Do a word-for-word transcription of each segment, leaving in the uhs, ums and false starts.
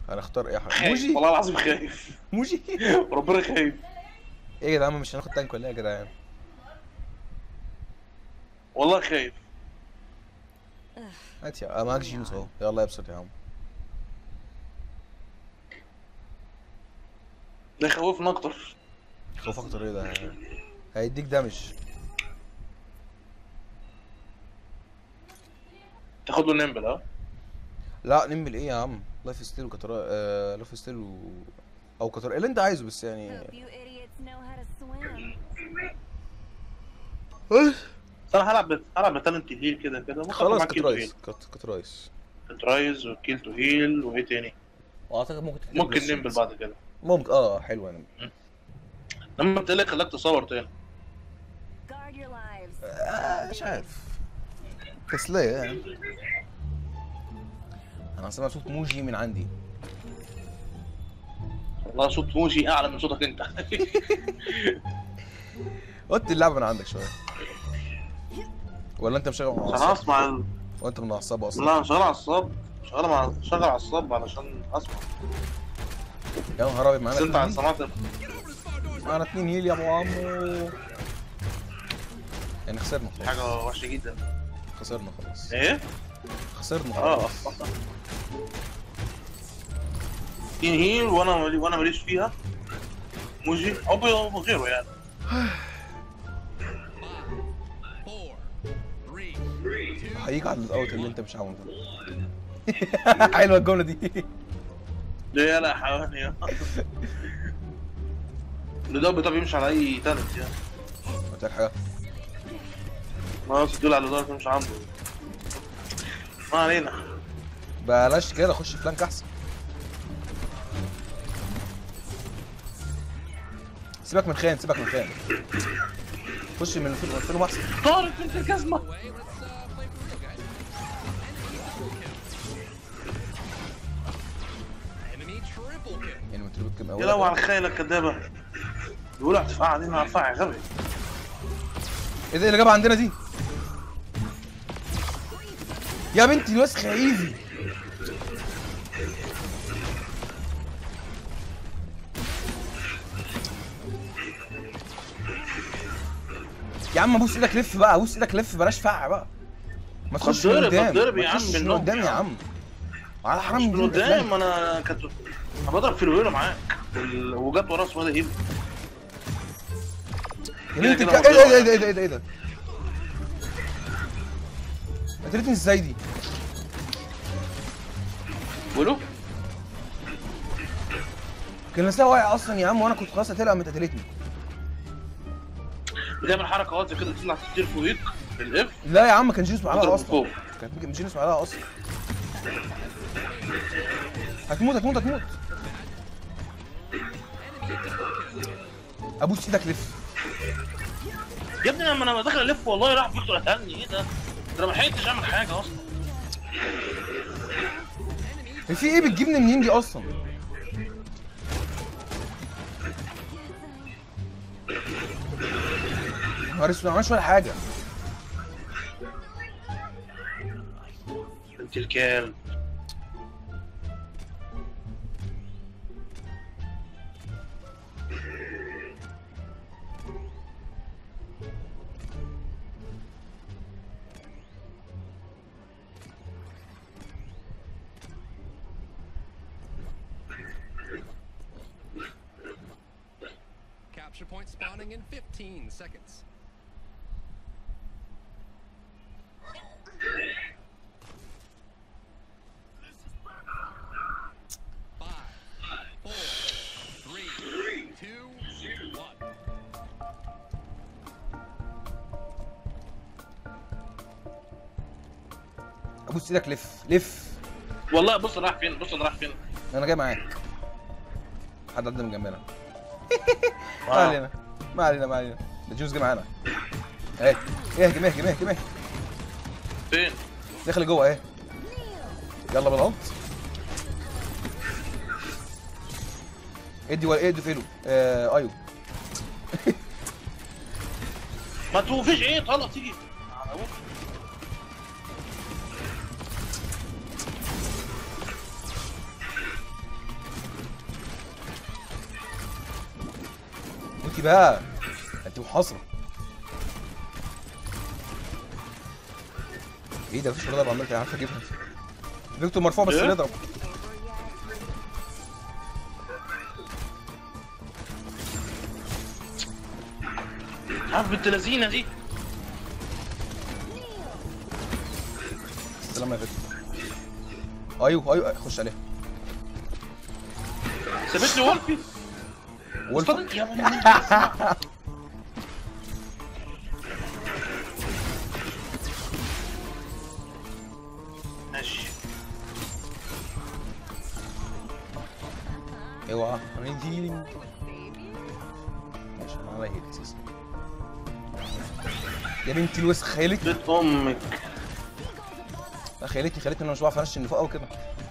هنختار ايه يا حبيبي؟ خايف موجي والله العظيم خايف. موجي ربنا خايف. ايه يا جدعان مش هناخد تانك ولا ايه يا جدعان؟ والله خايف. هات يا معاك جينوس اهو، يلا ابسط يا عم. ده يخوفنا اكتر. خوف اكتر ايه ده؟ هيديك دامج. تاخد له نمبل ها؟ لا نمبل ايه يا عم؟ لايف ستيل وكتر آه... لايف ستيل و... او كتر اللي انت عايزه بس يعني. انا هلعب بت... هلعب بتالنت هيل كده كده. ممكن خلاص معاك كيل تو هيل. كترايس كت... كترايس كترايز وكيل تو هيل وايه تاني؟ واعتقد ممكن تكتب ممكن بلوسنت. نمبل بعد كده. ممكن اه حلوه نمبل. لما قلت لك خلاك تصور تاني. آه مش عارف تسلية يعني. انا سامع صوت موجي من عندي. والله صوت موجي اعلى من صوتك انت. وطي اللعبه من عندك شويه. ولا انت مشغل مع انا اسمع ال... وانت من عصابه اصلا؟ لا انا شغال على الصب. شغال مع شغال على الصب علشان اسمع. يا نهار ابيض معانا بس انت على اتنين هيل. سماعة. معانا اتنين هيل يا ابو عمو. يعني خسرنا خلاص. حاجة وحشة جدا. خسرنا خلاص. ايه؟ خسرنا اه خلاص. تين هيل وانا مالي... وانا ماليش فيها. موجي او غيره يعني. هيجي على الاوت اللي انت مش عامله ده. حلوه الجمله دي. ليه يا لا حيوان يا. الدب ده بيمشي على اي تالنت يعني. قلت لك حاجه. ما تدل على الدب مش عنده. ما علينا. بلاش كده خش فلانك احسن. سيبك من خان سيبك من خان. خش من فيلم احسن. طارت انت الجزمه. يعني من تريبل كام يا لو على الخيله الكدابه. بيقولوا هتفقع دي مع فاعل غبي. ايه ده اللي جابها عندنا دي؟ يا بنتي الوسخه ايزي. يا عم بوس ايدك لف بقى بوس ايدك لف بلاش فقع بقى. ما تخش من قدام ضرب يا ما عم تخشش من منهم قدام يا عم. على حرام من قدام. انا كنت انا بضرب في الويلو معاك ال- وجت وراه اسمه ده ايه؟ ايه ده ايه ده ايه ده ايه ده ايه ده قتلتني ازاي دي؟ ويلو كان لسه واقع اصلا يا عم وانا كنت خلاص هتلقى قامت قتلتني. بتعمل حركه واطيه كده تطلع تطير فوقيك بالاف. لا يا عم كان جينوس معاها تضرب اصلا. فوق. كان جينوس معاها اصلا. هتموت هتموت هتموت. ابوس ايدك لف. يا ابني لما انا داخل الف والله راح فيكتور قتلني. ايه ده؟ انا ما لحقتش اعمل حاجه اصلا. في ايه بتجيبني منين دي اصلا؟ نهار اسود ما عملش ولا حاجه. انت الكلب. Capture point spawning in fifteen seconds. Five, four, three, two, one. ابوس ايدك لف لف. والله بص راح فين. بص انا راح فين. انا جاي معاك. حد عدى من جنبنا. ما علينا ما علينا ما علينا. ده جينوس جه معانا. اهي اهجم اهجم اهجم اهجم. فين؟ داخل جوه اهي. يلا بالغلط. ادي ولا ادي فيلو. آه ايوه. ما توفيش ايه طلع تيجي. على ابوك. اسكتي بقى، انت محاصره. ايه ده؟ مفيش رضا عمال عارفه اجيبها. فيكتور مرفوع بس إيه؟ نضرب. عارف بنت لذينه دي. سلام يا فيكتور. ايوه ايوه خش عليها. سابت لي وولفي. وولف استنى يا مان. ماشي. اوعى انا هيلينج. ماشي انا على هيل اساسا. يا بنتي الوسخ خيالتني. بيت امك. لا خيالتني خيالتني انا مش بعرف انش اللي فوق قوي كده.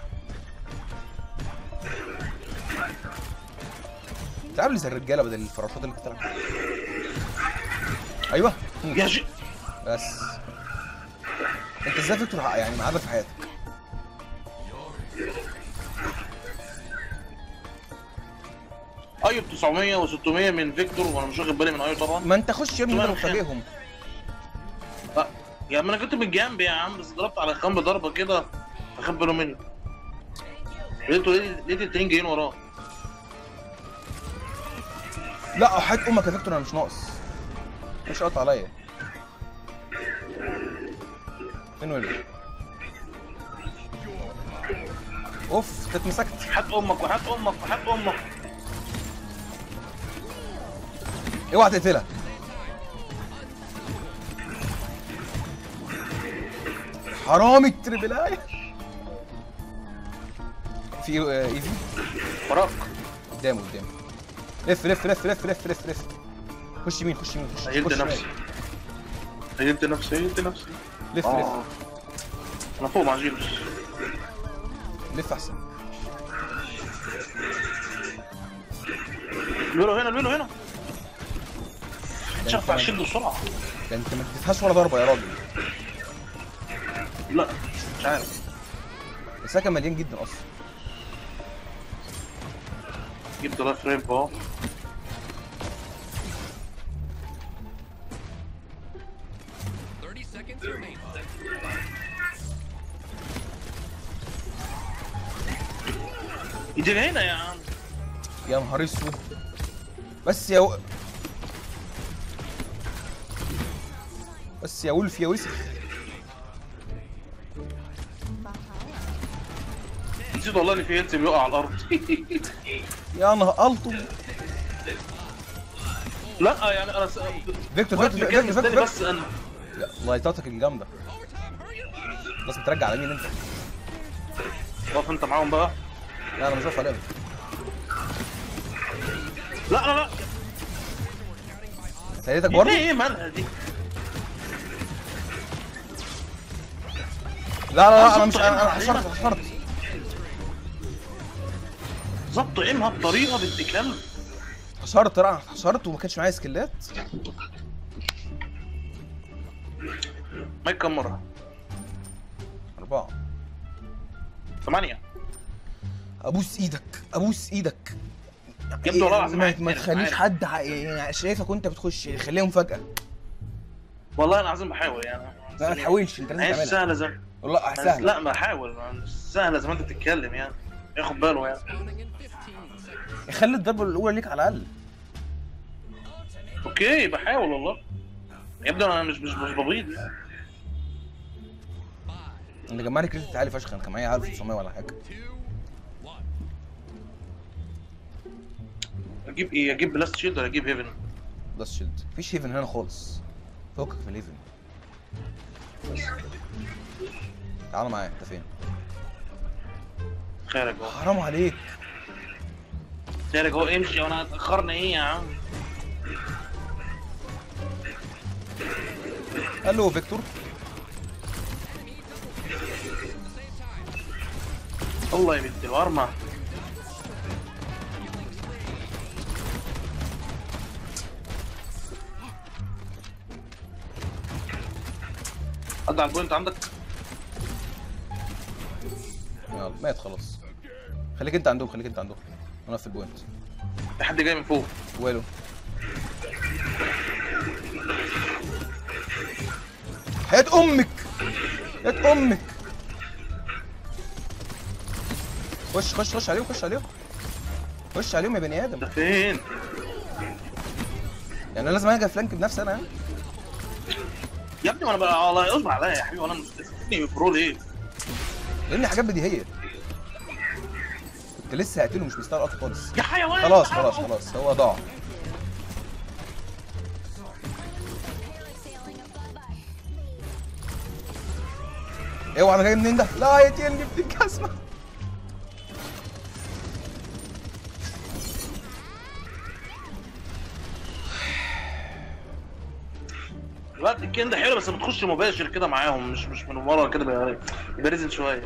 تلعب لي زي الرجاله بدل الفراشات اللي بتلعب. ايوه يا جي. بس انت ازاي فيكتور يعني معادك في حياتك؟ ايوب تسعمية و600 من فيكتور وانا مش واخد بالي من ايوب طبعا. ما انت خش يا ابني انت مفاجئهم. لا يا عم انا كنت من جنب يا عم، بس ضربت على الخام بضربه كده اخد باله منه. لقيته لقيت التانيين جايين وراه. لا حياة امك يا فيكتور انا مش ناقص. مش قاطع عليا. فين ويلي؟ اوف انت اتمسكت. حات امك وحات امك وحات امك. اوعى تقتلها. حرامي التربلاية. في آه، ايزي وراك. قدامه قدامه. لف لف لف لف لف لف لف. خش يمين خش يمين خش. هيلت خش نفسي. هيلت نفسي هيلت نفسي. لف آه. لف انا فوق مع جيمس. لف احسن. الويلو هنا الويلو هنا. ده شاف على انت الشيلد بسرعه. ده انت ما اديتهاش ولا ضربه يا راجل. لا مش عارف. بس كان مليان جدا اصلا. جبت لايف ريب اهو. thirty seconds remaining. يجي هنا يا عم. يا نهار اسود. بس يا و... بس يا ولف يا وسخ. نسيت والله ان في هيلث بيقع على الارض. يا نهار الطم. لا يعني انا س... فيكتور واقف فيكتور مكاني فيكتور مستني فيكتور بس انا. لايتاتك الجامده. لازم ترجع على مين انت؟ واقف انت معاهم بقى. لا انا مش واقف عليهم. لا لا لا. سيدتك برضه؟ ايه مالها دي؟ لا لا لا انا مش انا انا حشرت حشرت. ظبط ايمها بطريقه بنت كلب. حشرت لا حشرت وما كانش معايا سكيلات. مايك كم مره؟ أربعة. ثمانية. ابوس ايدك ابوس ايدك. يبدو والله العظيم ما, عارف، ما عارف، تخليش عارف. حد ع- يعني شايفك وانت بتخش خليهم فجأة. والله العظيم بحاول يعني. لا ما تحاولش انت لازم عايز تعملها. سهله زي والله سهلة. لا ما احاول مش سهله زي ما انت بتتكلم يعني. ياخد باله يعني. Spawning in fifteen seconds. خلي الضربة الأولى ليك على الأقل. اوكي بحاول والله. يبدو انا مش مش مش ببيض يعني. أنت جمع لي كريدت عالي فشخ. أنا كان معايا ألف وتسعمية ولا حاجة. Two, one. اجيب ايه؟ اجيب بلاست شيلد ولا اجيب هيفن؟ بس شيلد. مفيش هيفن هنا خالص. فوقك من الهيفن. تعالى معايا أنت فين؟ خارج اهو. حرام عليك. خارج اهو امشي وانا اتاخرنا ايه يا عم؟ الو فيكتور. الله يا بنت الورمه. عدى على البوينت عندك. يلا مات خلاص. خليك أنت عندهم خليك أنت عندهم. أنا في البوينت. في حد جاي من فوق. ويلو. هات امك هات امك. خش خش خش عليهم خش عليهم خش عليهم يا بني ادم. ده فين؟ يعني انا لازم اجي فلانك بنفسي انا؟ يا ابني وانا بقى والله اصبر عليا يا حبيبي، وانا مستني برو ليه؟ لان حاجات بديهيه. كنت لسه هقتله مش مستاهل قتل خالص. يا حيوان خلاص خلاص خلاص هو ضاع. اوعى انا جاي منين ده؟ لا يقتلني ابن الجزمه. الوقت الكين ده حلو بس بتخش مباشر كده معاهم، مش مش من ورا كده، بيبقى بيبقى ريزن شويه.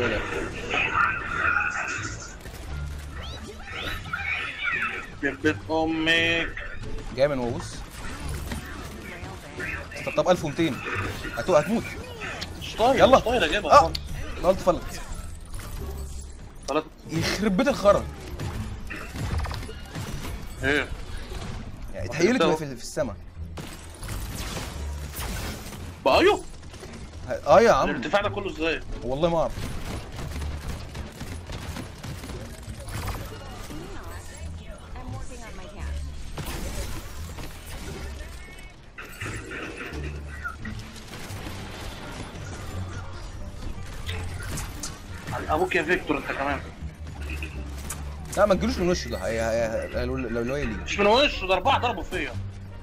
يخرب امك. جاي من وبص. طب ألف ومئتين هتو هتموت. مش طاير يلا. مش طاير اجيبها اه خالص. الارض فلت. ثلاث يخرب بيت الخرا. ايه؟ يعني اتهيلت وهي في في السما. بايو؟ اه يا عم الارتفاع ده كله ازاي؟ والله ما اعرف. ابوك يا فيكتور انت كمان. لا ما تجيلوش من وشه ده. هي هي لو لو لو هي ليه مش من وشه، ده اربعه ضربوا فيا.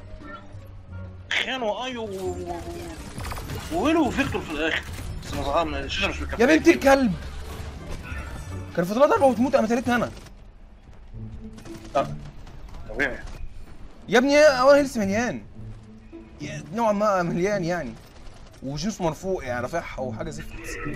خان وايو و... و... وويلو وفيكتور في الاخر. بس ما ظهر من الشاشه مش مكفيه. يا بنت الكلب. كان في طلعت ضربه وتموت قامت قالتني انا. اه طبيعي. يا ابني هو هيلث مليان. نوعا ما مليان يعني. وجنسه مرفوع يعني رافعها وحاجه زفت.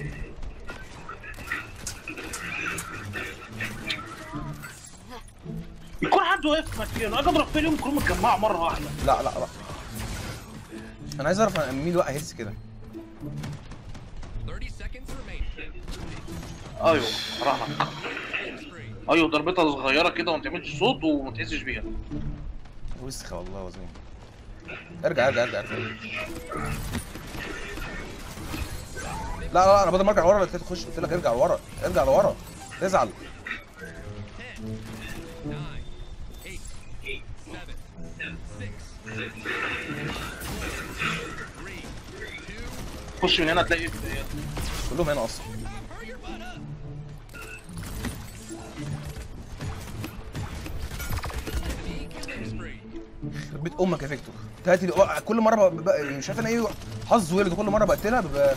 يكون حد واقف مكانه، اجي اضرب فيهم كلهم متجمعوا مره واحده. لا لا لا انا عايز اعرف مين وقع هيلث كده. thirty seconds remaining. ايوه راحك. ايوه ضربتها صغيره كده وما تعملش صوت وما تحسش بيها. وسخه والله العظيم. ارجع ارجع ارجع ارجع. لا لا انا بدل ما ارجع لورا قلت لك تخش، قلت لك ارجع لورا ارجع لورا تزعل. خش من هنا تلاقي كلهم هنا اصلا. بيت امك يا فيكتور. تهاتي كل مره ب... ب... مش عارف انا ايه حظ ولد كل مره بقتلها ب...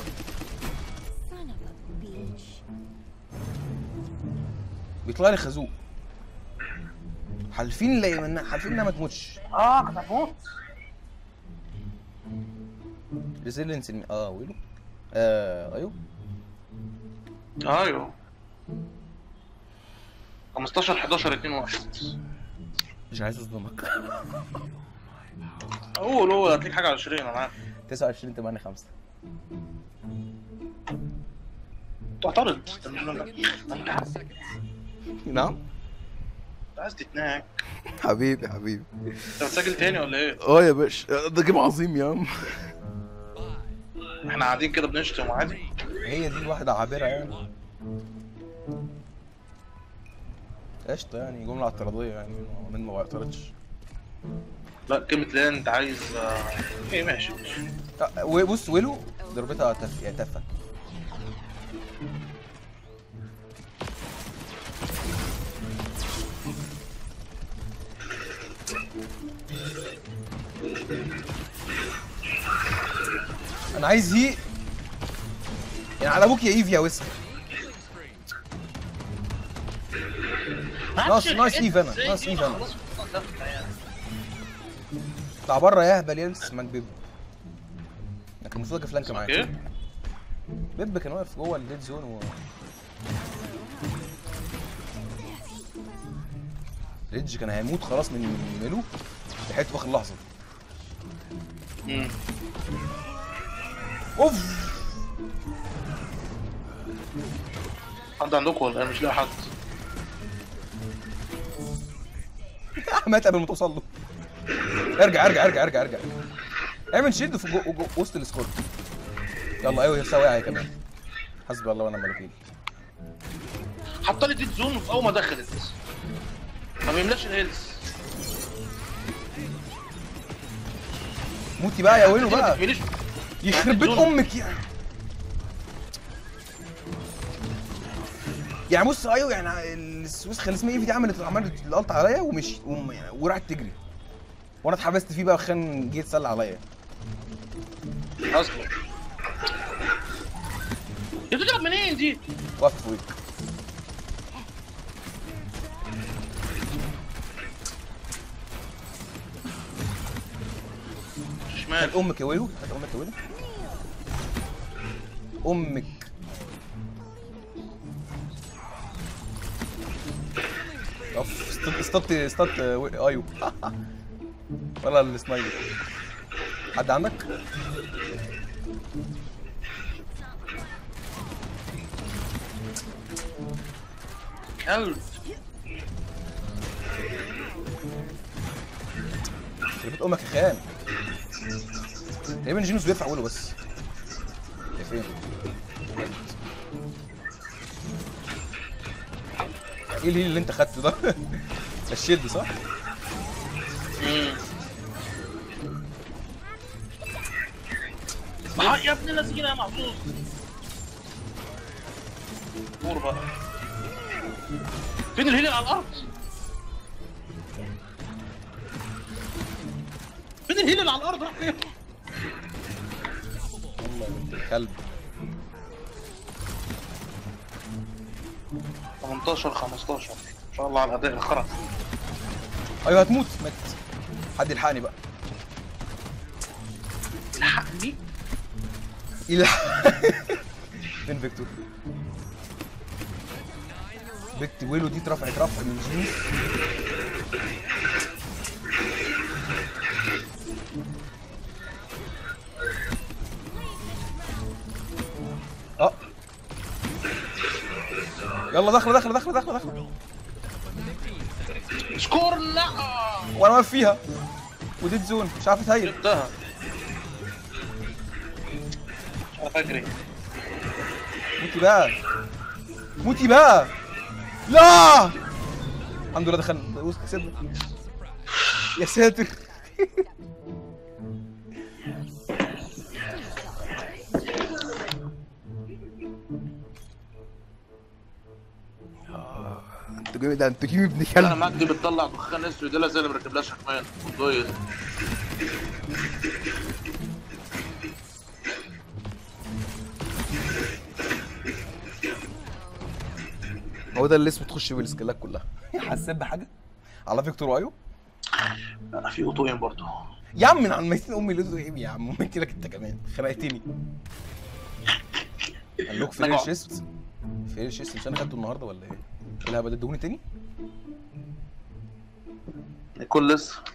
بيطلع لي خازوق. حالفين لا من... حالفين انها ما تموتش. اه هتموت. ريزيلينس الم... اه ويلو آه ايوه ايوه خمستاشر حداشر اتنين واحد. مش عايز اصدمك. قول قول هتلاقيك حاجه على عشرين انا عارف. تسعة وعشرين تمانية خمسة. تعترض نعم انت عايز تتناك. حبيبي حبيبي. انت بتسجل تاني ولا ايه؟ اه يا باشا ده جيم عظيم يا عم. احنا قاعدين كده بنشتم عادي. هي دي واحدة عابرة يعني. قشطة يعني جملة اعتراضية يعني من ما بيعترضش. لا كلمة لا انت عايز ايه ماشي ماشي. بص ويلو ضربتها تف يا تفة. انا عايز هي يعني على ابوك يا ايف يا وسخ. ناقص ناقص ايف انا ناقص ايف انا. اطلع بره يا اهبل يلس اسمك بيب. لكن المفروض اجي فلانك معاك. بيب كان واقف جوه الديد زون و ريدج كان هيموت خلاص من ميلو لحقت في اخر لحظه. امم اوف حد عندكم ولا مش لاقي حد؟ مات قبل ما توصل له. ارجع ارجع ارجع ارجع ارجع اعمل شيلد في جو جو وسط السكور. يلا ايوه لسه واقع كمان. حسبي الله ونعم الوكيل. حط لي ديد زون في اول ما دخلت ما بيملاش الهيلز. موتي بقى يا ويلو بقى فينيش. يخرب بيت امك يعني. يعني بص ايوه يعني السويس خلي اسمها ايه دي عملت عملت الالت عليا ومشي وم- يعني وراحت تجري وانا اتحبست فيه بقى وخان جه يتسلى عليا اصلا انت بتضرب منين دي؟ وقفت فوقيك. شمال. هات امك يا ويلو هات امك يا ويلو امك. اوف استط استط استط ايوه ولا السنايبر. حد عندك؟ هل يخرب امك يا خان. تقريبا جينوس بيرفع وله بس. يا فين؟ ايه الهيل اللي انت خدته ده؟ ده الشيلد صح؟ امم آه يا ابن الذين يا محظوظ. دور بقى. فين الهيل على الارض؟ فين الهيل اللي على الارض راح فين؟ والله يا بنت الكلب. تمنتاشر خمستاشر ان شاء الله على الاداء الخرا. ايوه هتموت مات. حد يلحقني بقى. الحقني. يلحق. فين فيكتور؟ بنت ويلو دي اترفعت رفع من جينوس. اه يلا داخله داخله داخله داخله داخله سكور لا. وانا واقف فيها وديد زون مش عارف اتهيل. جبتها. مش عارف اجري. موتي بقى موتي بقى. لا الحمد لله دخلنا وسط كسبنا. يا ساتر. انتوا جايين ده انتوا جايين ابن انا كلب. معاك دي بتطلع دخان اسود دي زي اللي مركبلهاش حكمان والضيق. هو ده اللي اسمه تخش بالسكيلات كلها. حسيت بحاجه على فيكتور وايو. انا في اوتوين برضه. يا عم من عن ميتين امي لزق ايه يا عم ممكن لك انت كمان خنقتني. قال لكم فين الشيست؟ فين الشيست مش انا خدته النهارده ولا ايه؟ اللي هبقى ادوني تاني؟ كل لسه